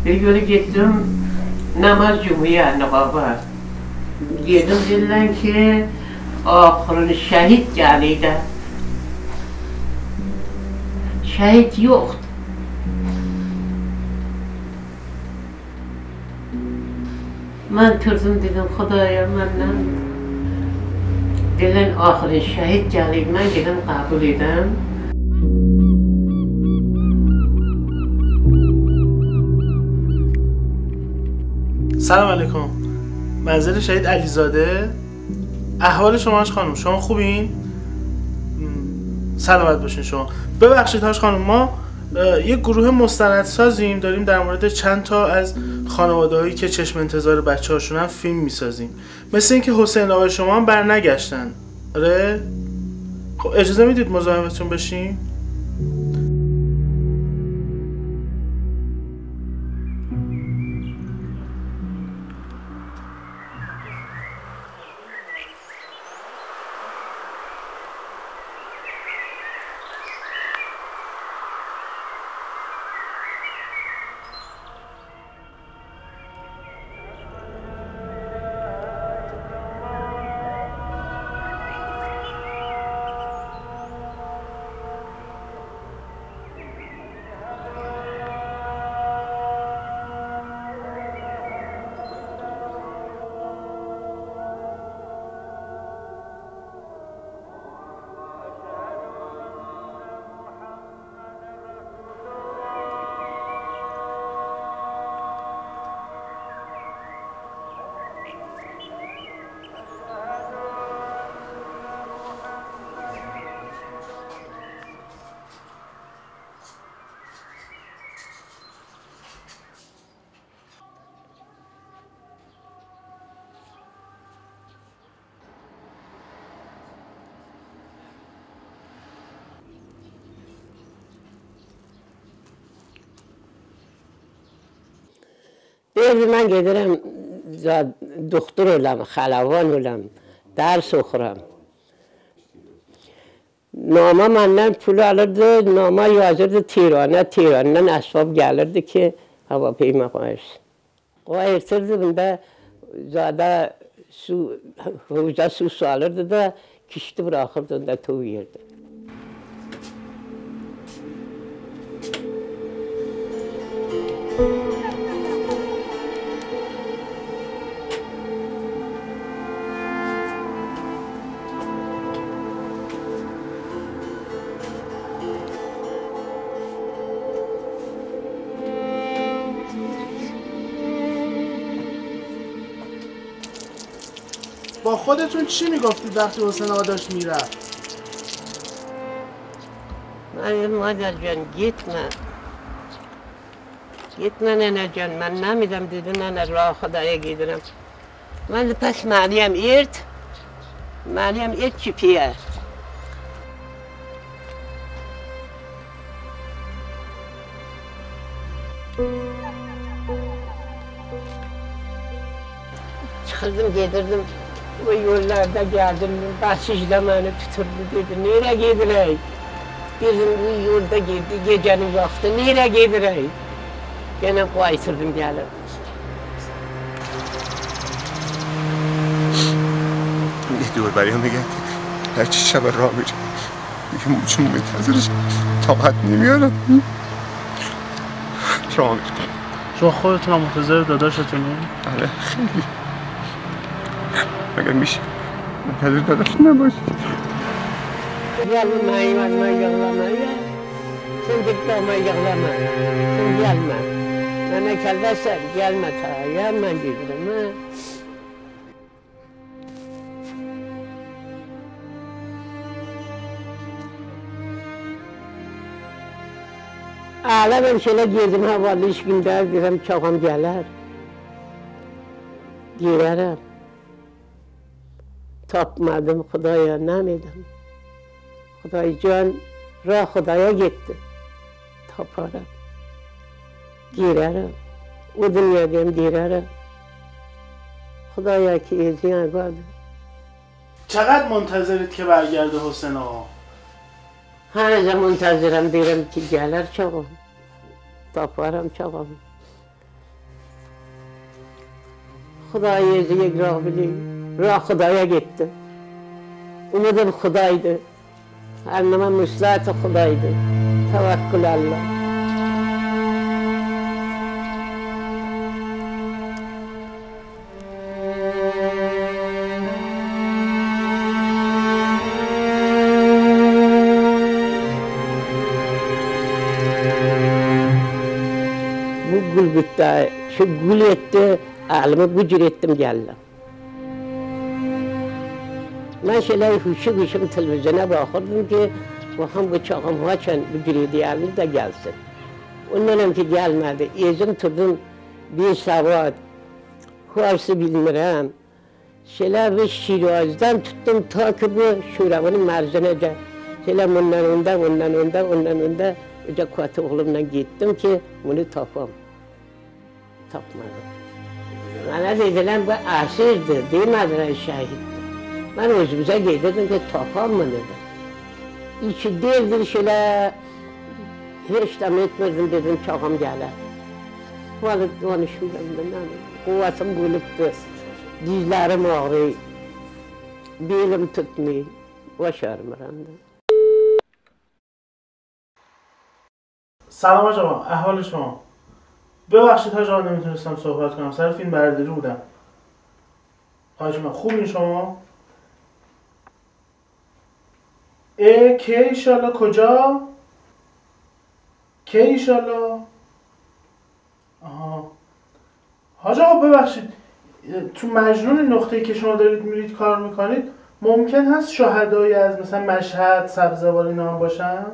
Bir gün gittim namaz cumhuriyet nababa. Dedim dediler ki ahırın şehit geliydi. Şehit yoktu. Ben tırdım dedim Xudaya benden. Dediler ahırın şehit geliydi. Ben dedim kabul edem. سلام علیکم. منزل شهید علیزاده. احوال شما هاش خانم؟ شما خوبین؟ سلامت باشین شما. ببخشید هاش خانم، ما یک گروه مستندسازیم، داریم در مورد چند تا از خانواده هایی که چشم انتظار بچه هاشون هم فیلم میسازیم. مثل اینکه حسین آقای شما هم برنگشتن. آره؟ خب اجازه میدید مزاحمتون بشیم؟ من giderim doktor olam, xalavan olam, ders oxuram. Nama məndən pulu alırdı, nama yazırdı Tirana, Tirandan əsbab gəlirdi ki, hava peyma qoyursun. Qoyurturdu, bunda zada su, havuza su alırdı da, kişdi bırakırdı, onda tuğ yerdi. با خودتون چی میگفتید وقتی حسین آقا داشت میرفت؟ من مادر جان gitme nene can, ben nemidim dedi nene rah Xudaya gidirim. Ben de pes Meryem irt kipiye. Çıkırdım gedirdim, o yollarda geldim, bahşişle beni tuturdu dedi, nereye gidirey? Dedim bu yolda girdi, gecenin vakti, nereye gidirey? Gene qaytırdım gelirdim. یه دوربریا میگن هرچی شب راه میره دیگه چون منتظرش طاقت نمیارم راه میره. شما خودتون هم منتظر داداشتونی؟ آره خیلی. مگه میشه منتظر داداش نباشید؟ Gelme yağlama yağlamaya, sen gitme yağlama, sen gelme. Bana gelmezsen gelme ta, ben giderim ha. Ağlamam şöyle gezim havalı iş günde, dedim çoğum gelir. Girerim. Tapmadım Xudaya, nemedim. Xudaycan rah Xudaya gitti. Taparım. Girerim. O dünyadayım girerim. Xudaya ki izin vardı. چقدر منتظرید که برگرده حسین آقا؟ Her zaman muntazirəm deyirəm ki, gələr çoğum. Taparım çoğum. خدای یک راه بدی. راه خدایا گittim. Umudum Xudaydı. Her zaman müslahat Xudaydı. Tevekkül Allah. Bu gül bitti, şu gül etti, alımı gücür ettim geldim. من شلای هوشی گوشم تلویزیونه باخوردم که بخوام بچاقم ها چند بگیری دیالیم دا gelsin. Ondan hem ki gelmedi. Ezim tuttum bir saat. Kuarsı bilmirəm. Şöyle bir Şiraz'dan tuttum ta ki bu Şuravanın merzinece. Şöyle ondan önde. Önce kuatı oğlumla gittim ki bunu tapam. Tapmadım. Bana dediler bu asirdi, demediler şahit. Ben özümüze giydirdim ki tapam mı dedim. İçi değildir şöyle hiç de etmedim dedim çağım gelir. Vallahi konuşmadım ben. Kuvvetim bölüktü. Dizlerim ağrıyor. Belim tutmuyor. Başarmıram da. سلام آقا احوال شما ببخشید حاج آقا نمیتونستم صحبت کنم سر فیلم برداری بودم حاج ما خوبین شما کی ایشالله کجا کی ایشالله آها حاج آقا ببخشید تو مجنون نقطه‌ای که شما دارید میرید کار میکنید ممکن هست شهدایی از مثلا مشهد سبزوار اینا هم باشن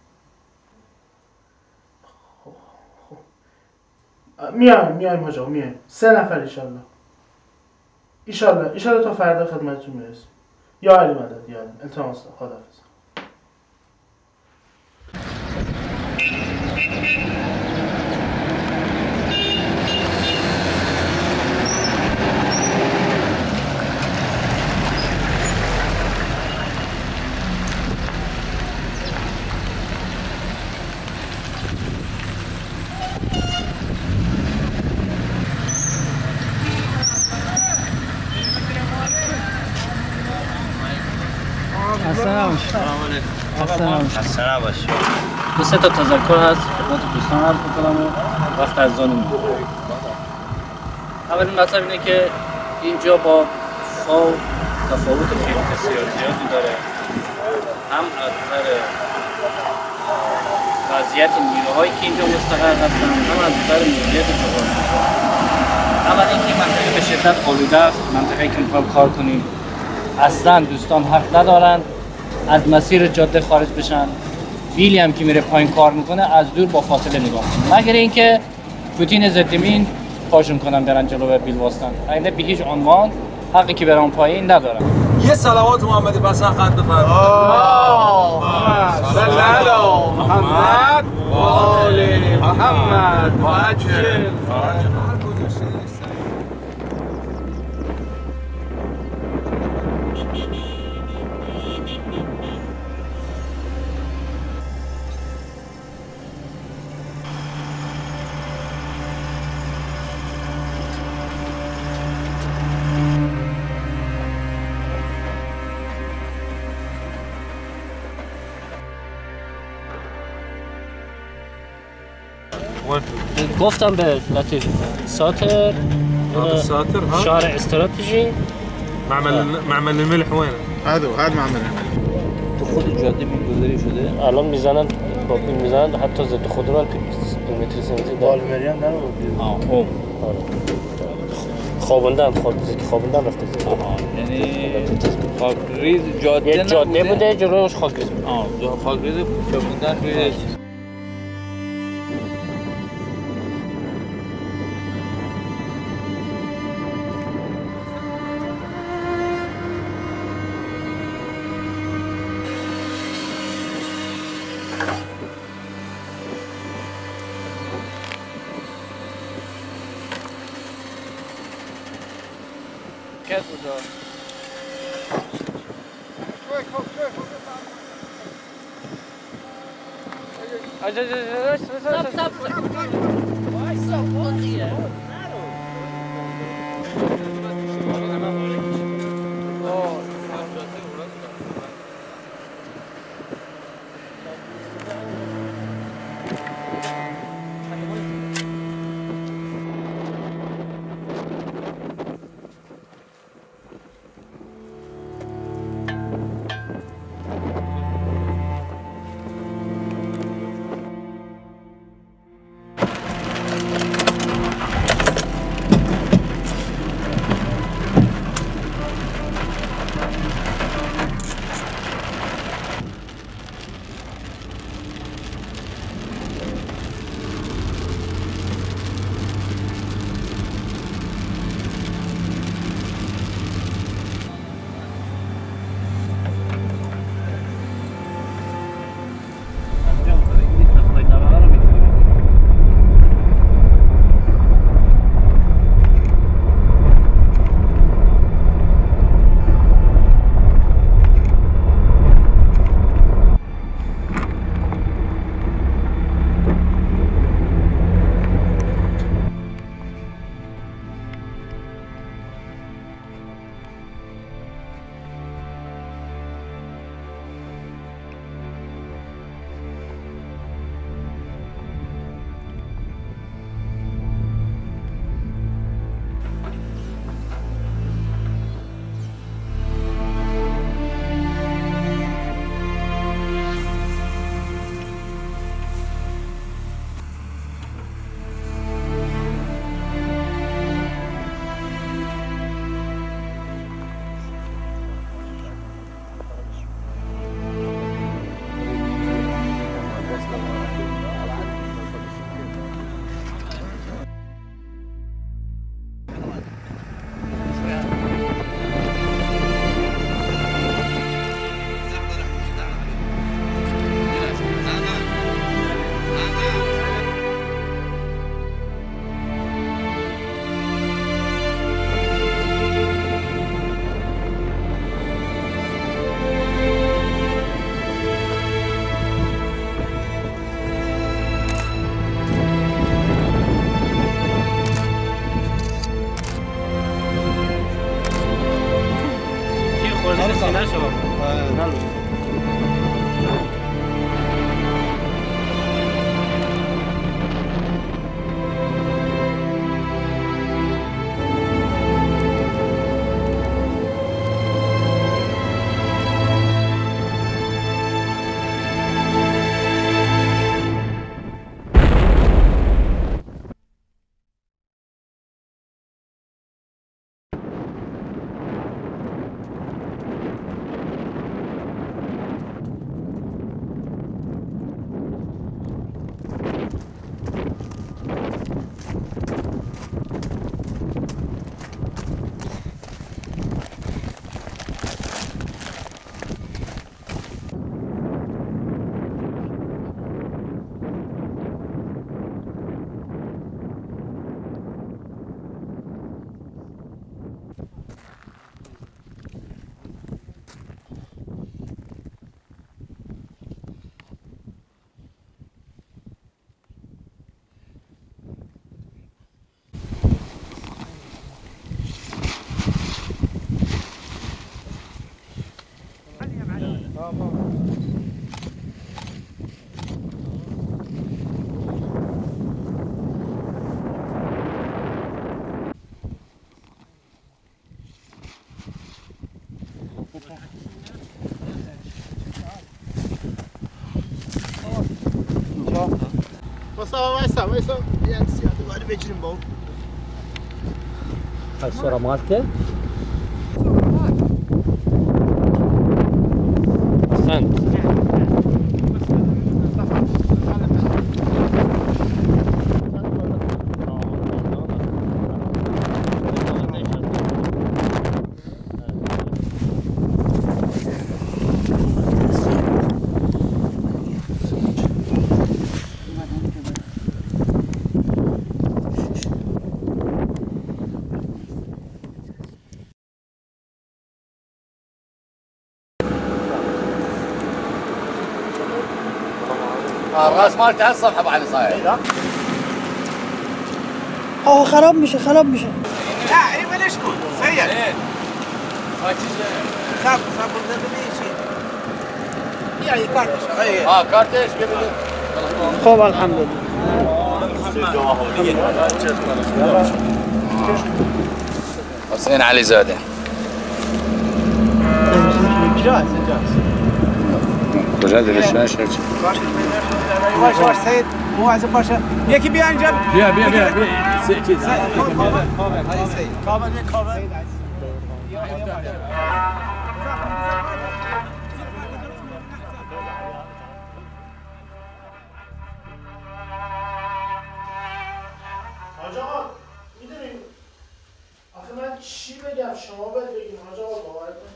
میایم حاج آقا میایم 3 نفر ایشالله تا فردا خدمتتون میرسیم یا علی مدد یا علی التماس خداحافظ خسته نباشی. دو سه تا تذکر هست خدمت دوستان عرض می‌کنم و وقت از آن می‌گذارم. اولین مطلب اینه که اینجا با فاو تفاوت خیلی بسیار زیادی داره. هم از نظر وضعیت نیروهایی که اینجا مستقر هستن، هم از نظر مدیریت جغرافیایی. اول اینکه منطقه به شدت آلوده است، منطقه‌ای که می‌خوایم کار کنیم. اصلا دوستان حق ندارن از مسیر جاده خارج بشن. بیلی هم که میره پایین کار میکنه از دور با فاصله نگاه کنه مگر اینکه پوتین ضدمین پاشون کنن برن جلو و بیل واسطن. اینه به هیچ عنوان حقی که برن پایین ندارن. یه صلوات محمدی پس خط بفرمایید. صلی علی محمد و آل محمد و عجل. گفتم به لطیف ساتر شارع استراتژی معمل الملح وينه؟ هذا معمل الملح. تو خود جاده میگذاری شده الان میزنن با بیل میزنن حتی ضد خودرو هم متر سنتی بالمری هم نرو اون خوابنده رفته یعنی خاکریز جاده بوده جلوش خاکریز بود خاکریز بودن روی Kijk hoe dat. Stop. Why so funny? سر سینه شما. وایسا یه سیاده باید بگیریم با اون السورامات سنت الراس مالته هالصفحه ابو علي صاير خراب میشه لا ايمن اسكت سيد خاف ماشي يعني كارتش كارتش خب الحمد لله حسين علي زاده جاهز کجا دلش واش سيد مو عايز باشا يكي بيان جاب بيا سيد هاي سيد كابل حاج آقا میدونین آخه من چی بگم شما باید بگین حاج آقا باور کن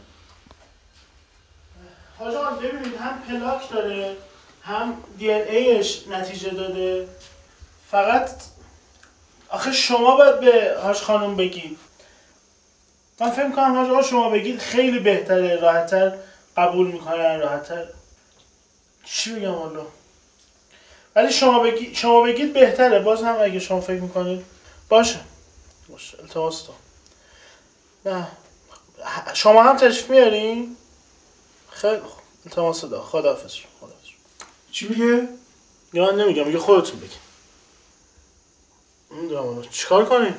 حاج آقا ببینید هم پلاک داره هم دی ان ایش نتیجه داده فقط آخه شما باید به حاج خانم بگید من فکر کنم حاج آقا شما بگید خیلی بهتره راحت‌تر قبول میکنن راحت‌تر چی بگم والا ولی شما بگید بهتره باز هم اگه شما فکر میکنید باشه التماس تو نه شما هم تشریف میارین خیلی خوب التماس دا خداحافظ چی میگه؟ یا من نمیگم میگه خودتون بگید نمیدونم چیکار کنیم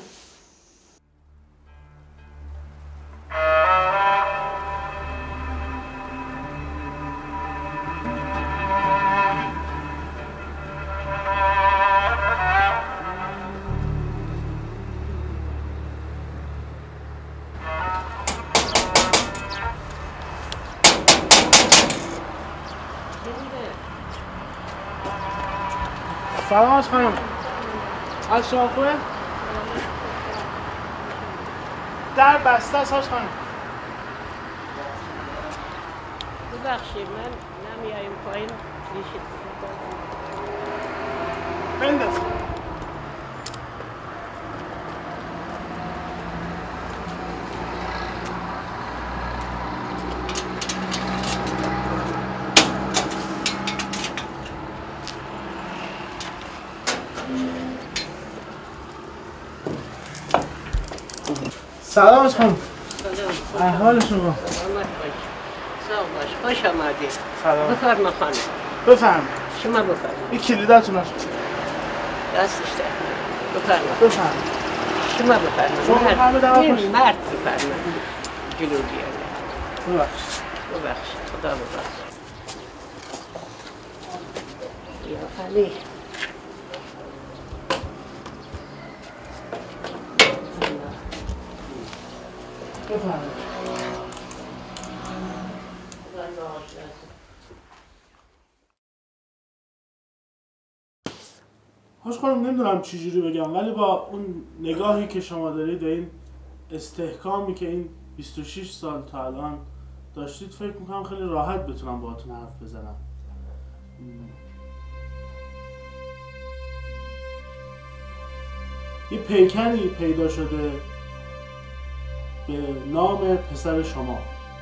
سلام حاج خانم از شما خوبه؟ در بسته است حاج خانم ببخشید من نمیاییم پایین ریشت بنداز سلام خانم احوال شما سلام باش خوش آمدید. سلام. بفرما خانم. بفهم. شما بفرما. این کلیدتون هست. دستش در. بفرما. بفهم. شما بفرما. شما بفرما دعوت باشید. مرد بفرما. جلو بیاره. ببخشید. ببخشید. خدا ببخشید. یا علی. بفهم. حاج خانم نمیدونم چجوری بگم ولی با اون نگاهی که شما دارید و این استحکامی که این 26 سال تا الان داشتید فکر میکنم خیلی راحت بتونم باهاتون حرف بزنم. یه پیکری پیدا شده به نام پسر شما.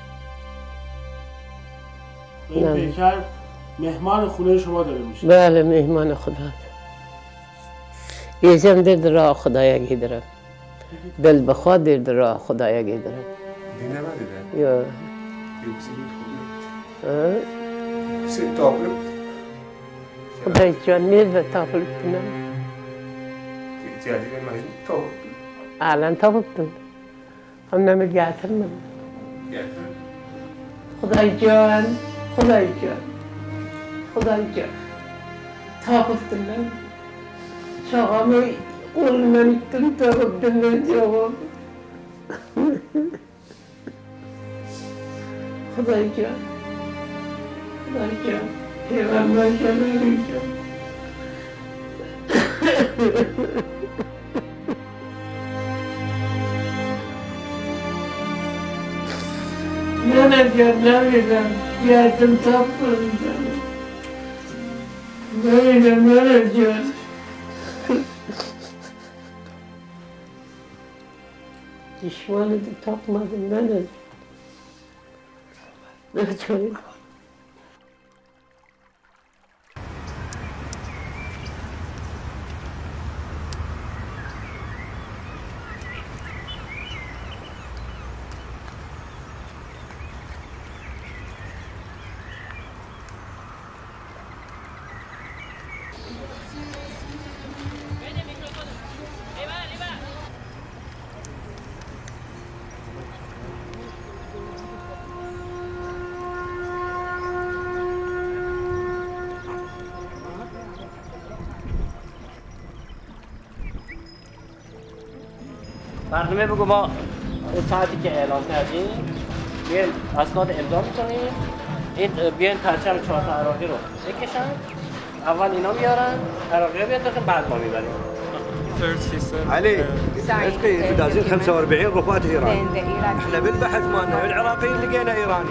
این نه. پیکر مهمان خونه شما داره میشه. بله مهمان خدا. ایزم در راه خدایا گیدرم. دل بخواد در راه خدایا گیدرم. دیگه نمیدیدن. یا. یوکسید خوبه. سه تابلو. خدای جان نیز به تابلو کنم. جدید مجید تابلو. الان تابلو کنم. هم نمیگاتر من. خدای جان. خدای جان. خدای جان. تابلو کنم. شاقامی قول من کن تابلو کنم جواب. خدای جان. خدای جان. پیغمبر جلالی جان. نه جان نمیدم. بیادم تاب کنم. نمیدم نه جان. دشمن تاب مدم نه جان. برنامه بگو ما اون ساعتی که اعلام کردیم بیاین اسناد امضا میکنیم. این بیاین پرچم 4 تا عراقی رو بکشن. اول اینا میارن عراقی ها بیاد داخل بعد ما میبریم. علي اسقي بدازين 45 رفات ايران. احنا بالبحث مالنا العراقيين لقينا ايراني.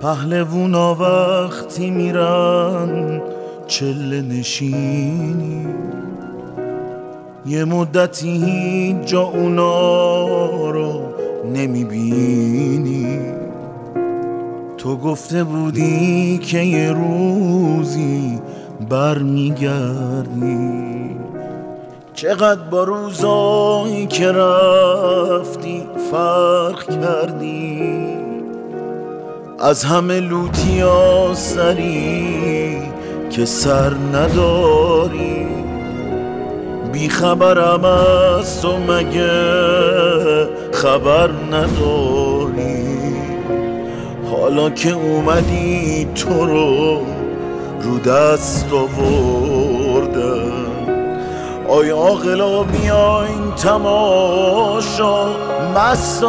پهلوونا وقتی میرن چله نشینی، یه مدتی هیچ جا اونا رو نمیبینی. تو گفته بودی که یه روزی برمیگردی، چقدر با روزایی که رفتی فرق کردی. از همه لوتیا سری که سر نداری، بی خبرم از تو مگه خبر نداری. حالا که اومدی تو رو دست آوردن، آی عاقلا بیاین تماشا مست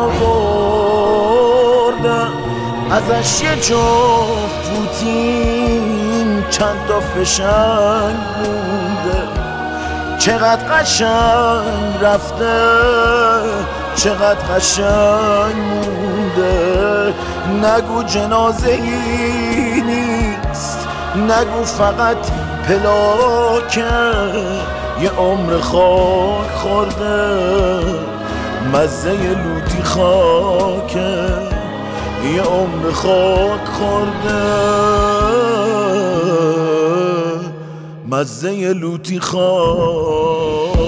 آوردن. ازش یه جفت فوتین چند تا فشنگ مونده، چقدر قشنگ رفته چقدر قشنگ مونده. نگو جنازه ای نیست، نگو فقط پلاکه، یه عمر خاک خورده مزه لوتی خاکه، یه عمر خاک خورده مزه لوتی خاک.